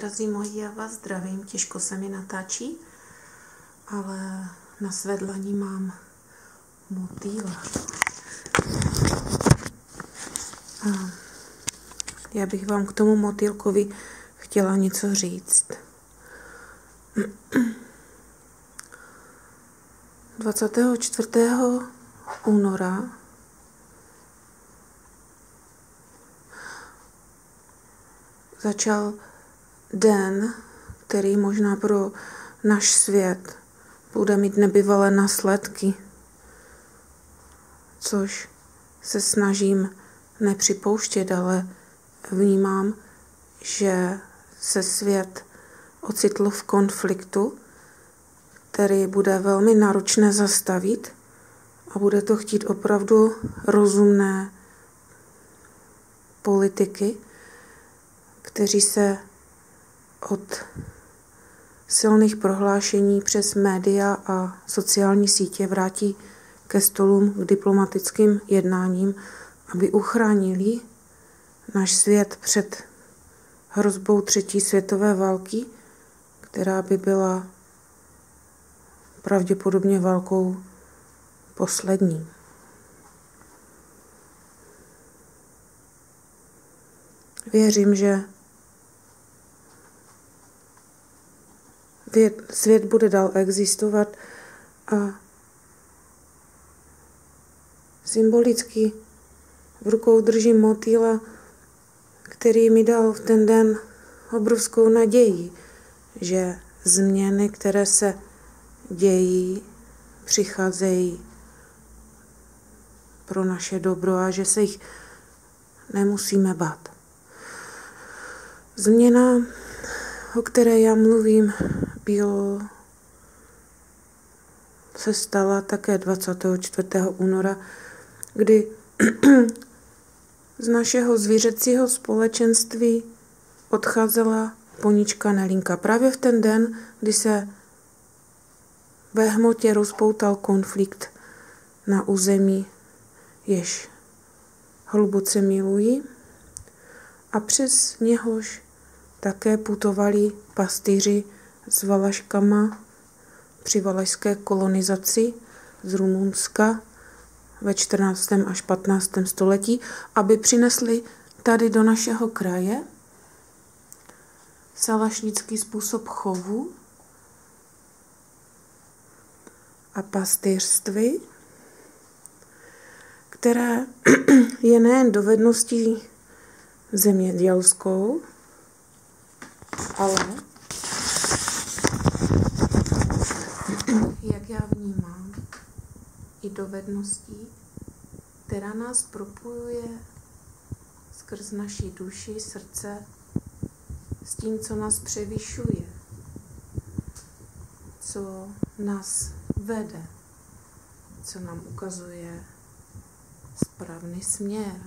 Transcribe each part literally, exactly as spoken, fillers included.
drazí moji, já vás zdravím, těžko se mi natáčí, ale na své dlani mám motýla. A já bych vám k tomu motýlkovi chtěla něco říct. dvacátého čtvrtého února začal den, který možná pro náš svět bude mít nebývalé následky, což se snažím nepřipouštět, ale vnímám, že se svět ocitl v konfliktu, který bude velmi náročné zastavit a bude to chtít opravdu rozumné politiky, kteří se od silných prohlášení přes média a sociální sítě vrátí ke stolům k diplomatickým jednáním, aby uchránili náš svět před hrozbou třetí světové války, která by byla pravděpodobně válkou poslední. Věřím, že svět bude dál existovat a symbolicky v rukou držím motýla, který mi dal v ten den obrovskou naději, že změny, které se dějí, přicházejí pro naše dobro a že se jich nemusíme bát. Změna, o které já mluvím, bylo, se stala také dvacátého čtvrtého února, kdy z našeho zvířecího společenství odcházela ponička Nelinka. Právě v ten den, kdy se ve hmotě rozpoutal konflikt na území, jež hluboce milují, a přes něhož také putovali pastýři s Valaškama při valašské kolonizaci z Rumunska ve čtrnáctém až patnáctém století, aby přinesli tady do našeho kraje salašnický způsob chovu a pastýřství, které je nejen dovedností zemědělskou, ale jak já vnímám, i dovedností, která nás propojuje skrz naší duši, srdce s tím, co nás převyšuje, co nás vede, co nám ukazuje správný směr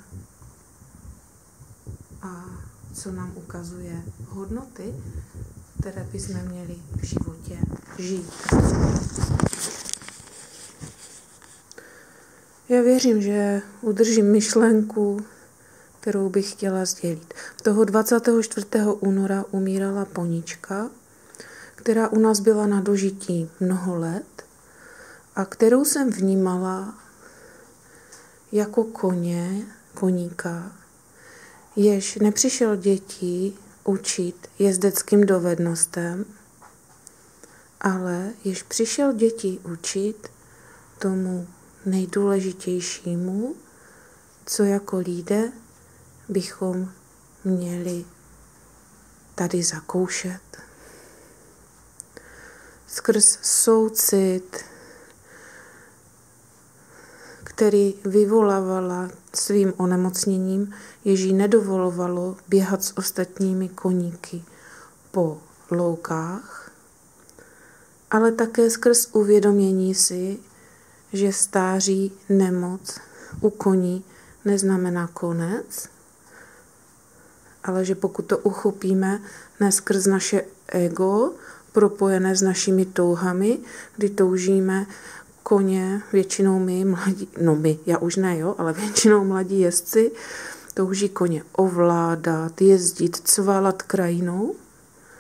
a co nám ukazuje hodnoty, které bychom měli v životě žít. Já věřím, že udržím myšlenku, kterou bych chtěla sdělit. Toho dvacátého čtvrtého února umírala ponička, která u nás byla na dožití mnoho let a kterou jsem vnímala jako koně, koníka, jež nepřišel děti učit jezdeckým dovednostem, ale jež přišel děti učit tomu nejdůležitějšímu, co jako lidé bychom měli tady zakoušet. Skrz soucit, který vyvolávala svým onemocněním, jež jí nedovolovalo běhat s ostatními koníky po loukách, ale také skrz uvědomění si, že stáří, nemoc u koní neznamená konec, ale že pokud to uchopíme ne skrz naše ego, propojené s našimi touhami, kdy toužíme koně, většinou my, mladí, no my, já už ne, jo, ale většinou mladí jezdci touží koně ovládat, jezdit, cvalat krajinou,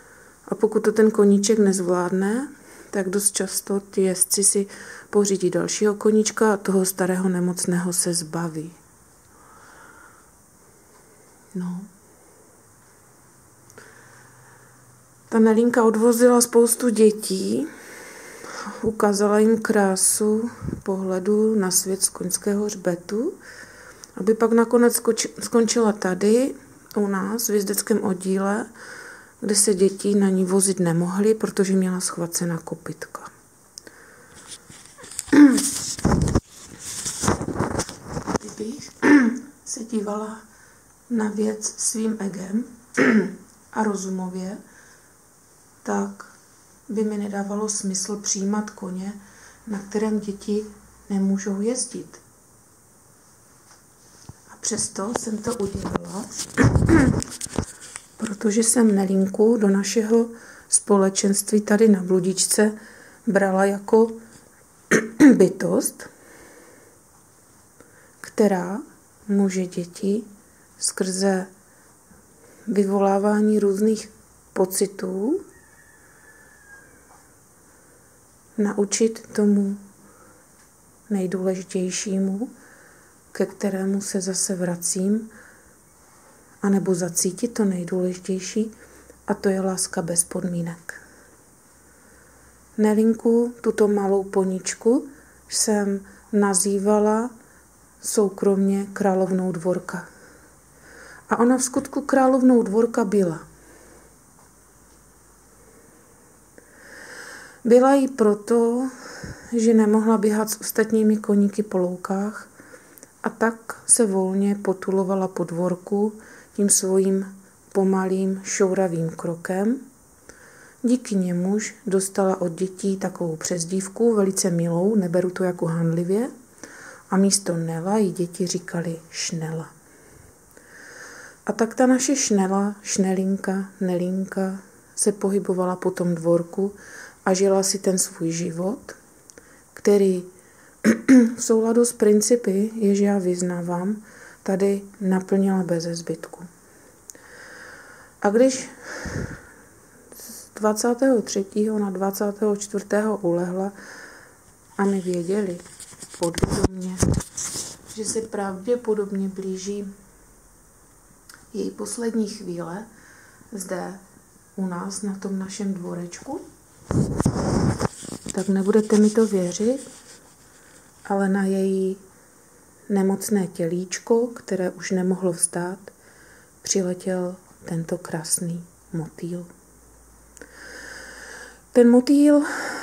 A pokud to ten koníček nezvládne, tak dost často ty jezdci si pořídí dalšího koníčka a toho starého nemocného se zbaví. No. Ta Nelinka odvozila spoustu dětí, ukázala jim krásu pohledu na svět z koňského hřbetu, aby pak nakonec skončila tady u nás v jezdeckém oddíle, kde se děti na ní vozit nemohly, protože měla schvacená kopytka. Kdybych se dívala na věc svým egem a rozumově, tak by mi nedávalo smysl přijímat koně, na kterém děti nemůžou jezdit. A přesto jsem to udělala, protože jsem Nelinku do našeho společenství tady na Bludičce brala jako bytost, která může děti skrze vyvolávání různých pocitů naučit tomu nejdůležitějšímu, ke kterému se zase vracím, anebo zacítit to nejdůležitější, a to je láska bez podmínek. Nelinku, tuto malou poničku, jsem nazývala soukromně královnou Dvorka. A ona v skutku královnou Dvorka byla. Byla jí proto, že nemohla běhat s ostatními koníky po loukách a tak se volně potulovala po dvorku tím svým pomalým šouravým krokem. Díky němuž dostala od dětí takovou přezdívku, velice milou, neberu to jako hanlivě, a místo Nela jí děti říkali Šnela. A tak ta naše Šnela, Šnelinka, Nelinka se pohybovala po tom dvorku a žila si ten svůj život, který v souladu s principy, jež já vyznávám, tady naplnila beze zbytku. A když z dvacátého třetího na dvacátého čtvrtého ulehla a my věděli podvědomě, že se pravděpodobně blíží její poslední chvíle zde u nás na tom našem dvorečku, tak nebudete mi to věřit, ale na její nemocné tělíčko, které už nemohlo vstát, přiletěl tento krásný motýl. Ten motýl,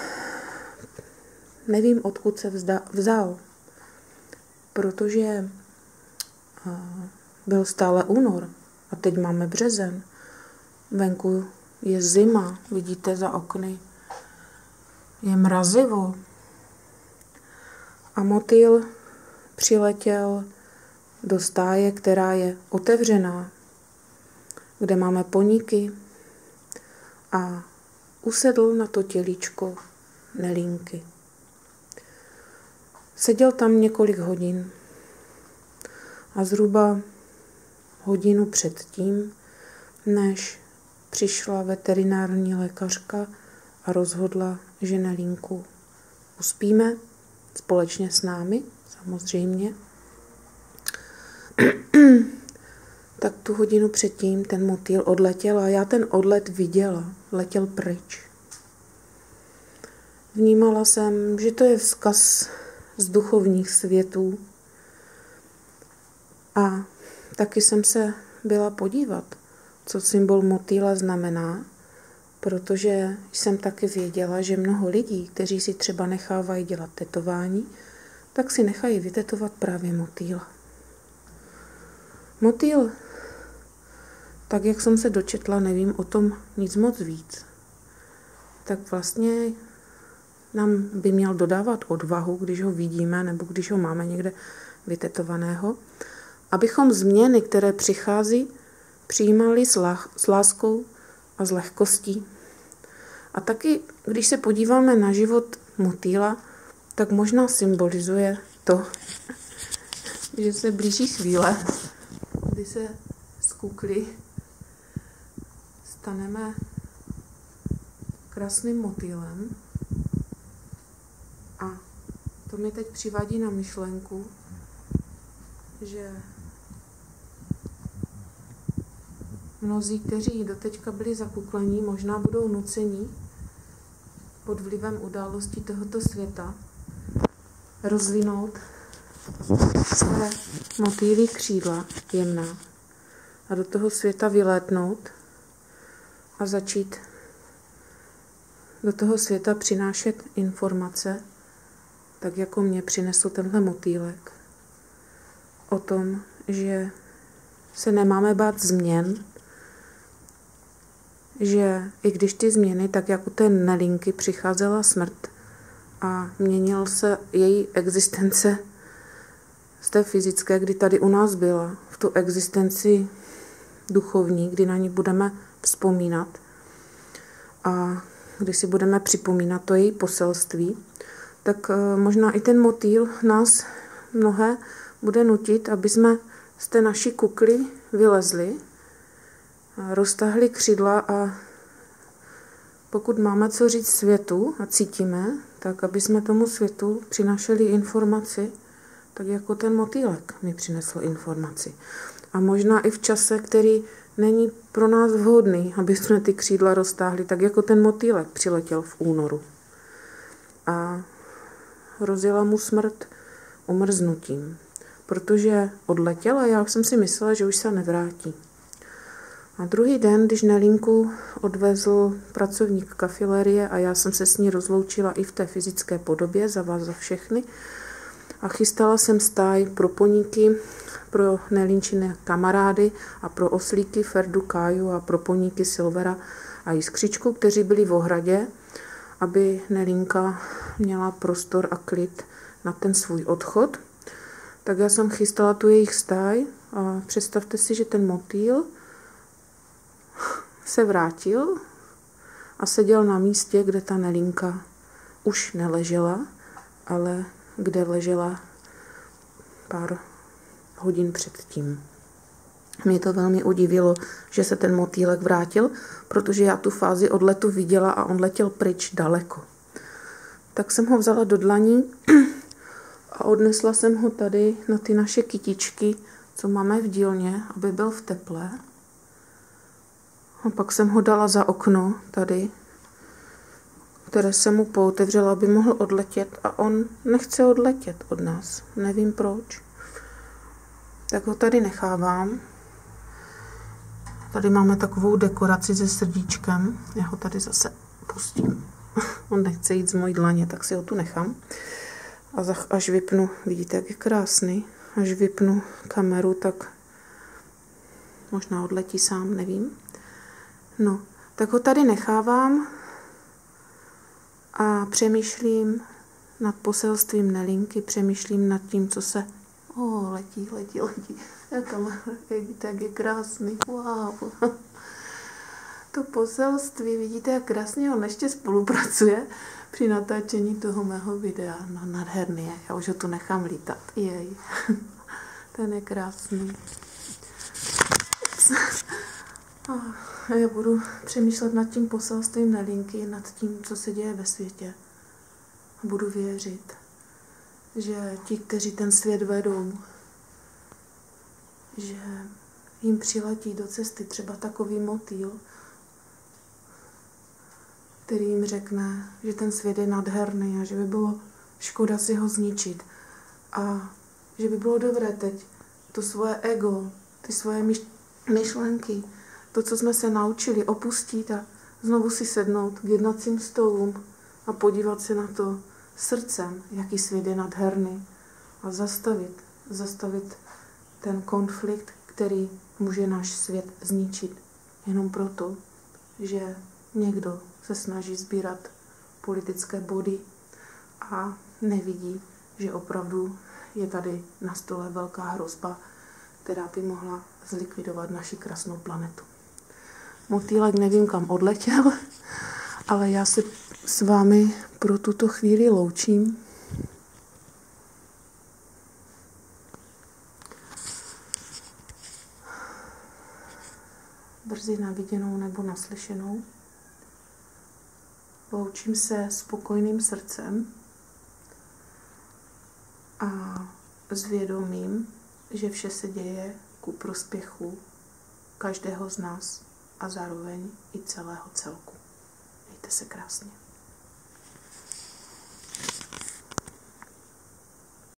nevím, odkud se vzal, protože byl stále únor a teď máme březen. Venku je zima, vidíte za okny, je mrazivo. A motýl přiletěl do stáje, která je otevřená, kde máme poníky, a usedl na to tělíčko Nelinky. Seděl tam několik hodin a zhruba hodinu předtím, než přišla veterinární lékařka a rozhodla, že Nelinku uspíme společně s námi, samozřejmě, tak tu hodinu předtím ten motýl odletěl a já ten odlet viděla, letěl pryč. Vnímala jsem, že to je vzkaz z duchovních světů, a taky jsem se byla podívat, co symbol motýla znamená, protože jsem taky věděla, že mnoho lidí, kteří si třeba nechávají dělat tetování, tak si nechají vytetovat právě motýla. Motýl, tak jak jsem se dočetla, nevím o tom nic moc víc, tak vlastně nám by měl dodávat odvahu, když ho vidíme nebo když ho máme někde vytetovaného, abychom změny, které přichází, přijímali s láskou a s lehkostí. A taky, když se podíváme na život motýla, tak možná symbolizuje to, že se blíží chvíle, kdy se z kukly staneme krásným motýlem. A to mě teď přivádí na myšlenku, že mnozí, kteří doteďka byli zakuklení, možná budou nuceni pod vlivem událostí tohoto světa rozvinout své motýlí křídla jemná a do toho světa vylétnout a začít do toho světa přinášet informace, tak jako mě přinesl tenhle motýlek, o tom, že se nemáme bát změn, že i když ty změny, tak jako té Nelinky přicházela smrt a měnil se její existence z té fyzické, kdy tady u nás byla, v tu existenci duchovní, kdy na ní budeme vzpomínat a když si budeme připomínat to její poselství, tak možná i ten motýl nás mnohé bude nutit, aby jsme z té naší kukly vylezli, roztáhli křídla a pokud máme co říct světu a cítíme, tak aby jsme tomu světu přinášeli informaci, tak jako ten motýlek mi přinesl informaci. A možná i v čase, který není pro nás vhodný, aby jsme ty křídla roztáhli, tak jako ten motýlek přiletěl v únoru. A rozjela mu smrt umrznutím, protože odletěl a já jsem si myslela, že už se nevrátí. A druhý den, když Nelinku odvezl pracovník kafilérie a já jsem se s ní rozloučila i v té fyzické podobě, za vás za všechny, a chystala jsem stáj pro poníky, pro Nelinčiny kamarády a pro oslíky Ferdu Káju a pro poníky Silvera a Jiskřičku, kteří byli v ohradě, aby Nelinka měla prostor a klid na ten svůj odchod. Tak já jsem chystala tu jejich stáj a představte si, že ten motýl se vrátil a seděl na místě, kde ta Nelinka už neležela, ale kde ležela pár hodin předtím. Mě to velmi udivilo, že se ten motýlek vrátil, protože já tu fázi odletu viděla a on letěl pryč daleko. Tak jsem ho vzala do dlaní a odnesla jsem ho tady na ty naše kytičky, co máme v dílně, aby byl v teple. A pak jsem ho dala za okno tady, které jsem mu pootevřela, aby mohl odletět a on nechce odletět od nás. Nevím proč. Tak ho tady nechávám. Tady máme takovou dekoraci se srdíčkem. Já ho tady zase pustím. On nechce jít z mojí dlaně, tak si ho tu nechám. A až vypnu, vidíte, jak je krásný, až vypnu kameru, tak možná odletí sám, nevím. No, tak ho tady nechávám a přemýšlím nad poselstvím Nelinky, přemýšlím nad tím, co se... O, oh, letí, letí, letí. Jaká, vidíte, jak je krásný. Wow. To poselství, vidíte, jak krásně on ještě spolupracuje při natáčení toho mého videa. No, nádherný je. Já už ho tu nechám lítat. Jej. Ten je krásný. A já budu přemýšlet nad tím poselstvím Nelinky, nad tím, co se děje ve světě. A budu věřit, že ti, kteří ten svět vedou, že jim přiletí do cesty třeba takový motýl, který jim řekne, že ten svět je nádherný a že by bylo škoda si ho zničit. A že by bylo dobré teď to svoje ego, ty svoje myšlenky, to, co jsme se naučili, opustit a znovu si sednout k jednacím stolům a podívat se na to srdcem, jaký svět je nádherný a zastavit, zastavit ten konflikt, který může náš svět zničit jenom proto, že někdo se snaží sbírat politické body a nevidí, že opravdu je tady na stole velká hrozba, která by mohla zlikvidovat naši krásnou planetu. Motýlek nevím, kam odletěl, ale já se s vámi pro tuto chvíli loučím. Brzy na viděnou nebo naslyšenou. Loučím se spokojným srdcem a s vědomím, že vše se děje ku prospěchu každého z nás a zároveň i celého celku. Mějte se krásně.